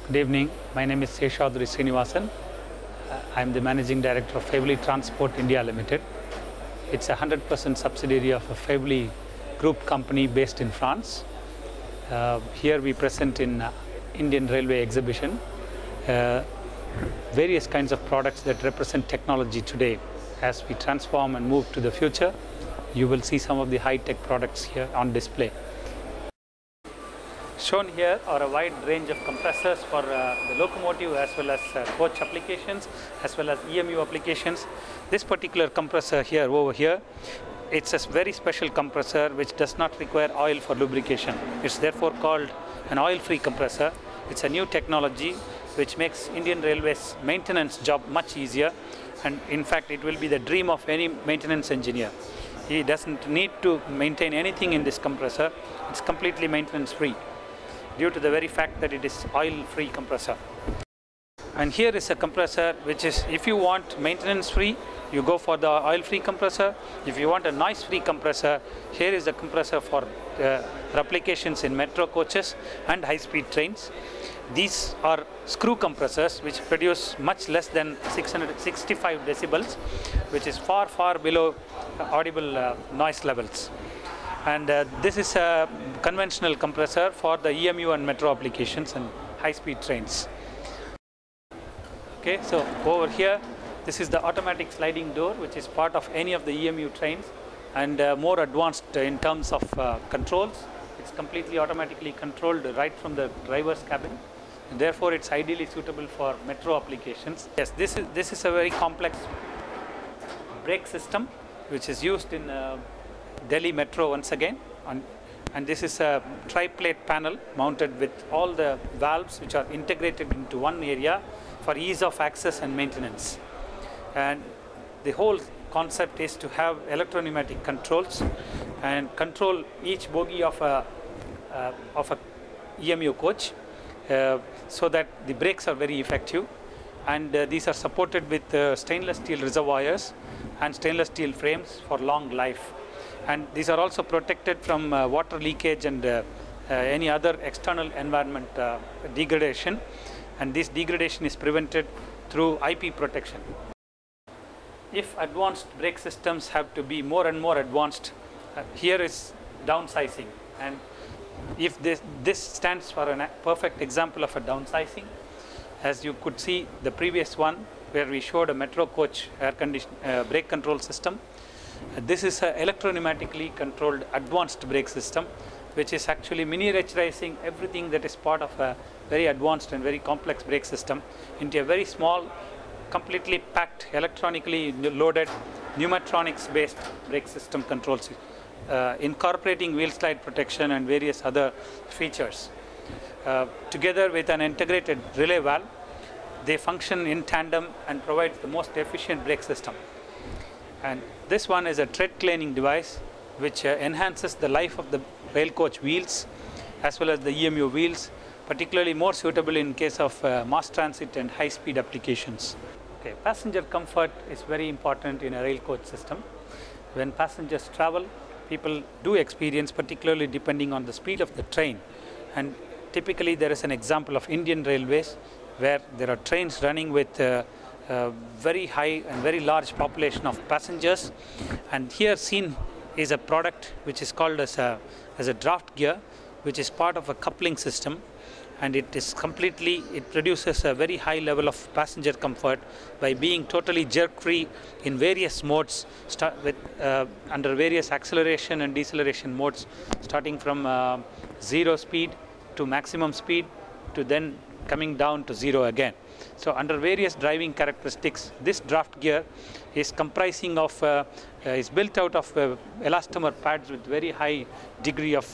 Good evening. My name is Seshadri Srinivasan. I am the Managing Director of Faiveley Transport India Limited. It's a 100% subsidiary of a Faiveley group company based in France. Here we present in Indian Railway exhibition various kinds of products that represent technology today. As we transform and move to the future, you will see some of the high-tech products here on display. Shown here are a wide range of compressors for the locomotive as well as coach applications as well as EMU applications. This particular compressor here over here, it's a very special compressor which does not require oil for lubrication. It's therefore called an oil-free compressor. It's a new technology which makes Indian Railways maintenance job much easier, and in fact it will be the dream of any maintenance engineer. He doesn't need to maintain anything in this compressor. It's completely maintenance free due to the very fact that it is oil-free compressor. And here is a compressor which is, if you want maintenance free, you go for the oil-free compressor. If you want a noise-free compressor, here is a compressor for applications in metro coaches and high-speed trains. These are screw compressors which produce much less than 665 decibels, which is far, far below audible noise levels. And this is a conventional compressor for the EMU and metro applications and high-speed trains. Okay, so over here, this is the automatic sliding door, which is part of any of the EMU trains and more advanced in terms of controls. It's completely automatically controlled right from the driver's cabin, and therefore it's ideally suitable for metro applications. Yes, this is a very complex brake system which is used in Delhi Metro once again, and this is a tri-plate panel mounted with all the valves which are integrated into one area for ease of access and maintenance. And the whole concept is to have electro-pneumatic controls and control each bogie of a EMU coach so that the brakes are very effective, and these are supported with stainless steel reservoirs and stainless steel frames for long life. And these are also protected from water leakage and any other external environment degradation, and this degradation is prevented through IP protection. If advanced brake systems have to be more and more advanced, here is downsizing, and if this stands for a perfect example of a downsizing. As you could see the previous one where we showed a metro coach brake control system. This is an electro-pneumatically controlled advanced brake system which is actually miniaturizing everything that is part of a very advanced and very complex brake system into a very small, completely packed, electronically loaded, pneumatronics based brake system controls, incorporating wheel slide protection and various other features. Together with an integrated relay valve, they function in tandem and provide the most efficient brake system. And this one is a tread cleaning device which enhances the life of the rail coach wheels as well as the EMU wheels, particularly more suitable in case of mass transit and high-speed applications. Okay, passenger comfort is very important in a rail coach system. When passengers travel, people do experience, particularly depending on the speed of the train. And typically there is an example of Indian Railways where there are trains running with very high and very large population of passengers, and here seen is a product which is called as a draft gear, which is part of a coupling system, and it produces a very high level of passenger comfort by being totally jerk free in various modes, under various acceleration and deceleration modes, starting from 0 speed to maximum speed to then coming down to 0 again. So under various driving characteristics, this draft gear is comprising of, is built out of elastomer pads with very high degree of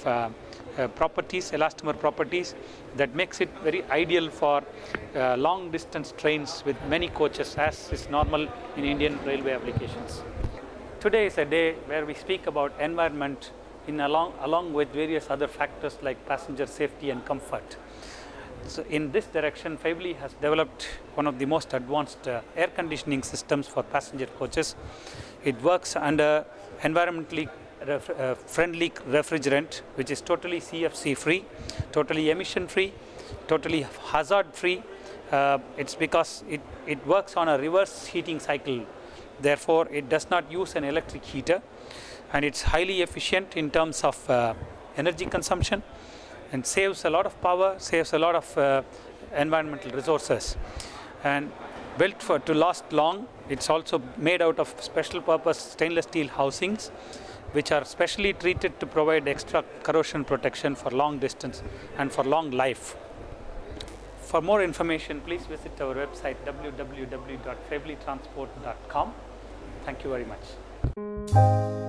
elastomer properties that makes it very ideal for long distance trains with many coaches, as is normal in Indian railway applications. Today is a day where we speak about environment along with various other factors like passenger safety and comfort. So in this direction, Faiveley has developed one of the most advanced air conditioning systems for passenger coaches. It works under environmentally friendly refrigerant, which is totally CFC free, totally emission free, totally hazard free. It's because it works on a reverse heating cycle. Therefore, it does not use an electric heater, and it's highly efficient in terms of energy consumption, and saves a lot of power, saves a lot of environmental resources, and built to last long. It's also made out of special purpose stainless steel housings, which are specially treated to provide extra corrosion protection for long distance and for long life. For more information, please visit our website www.faiveleytransport.com. Thank you very much.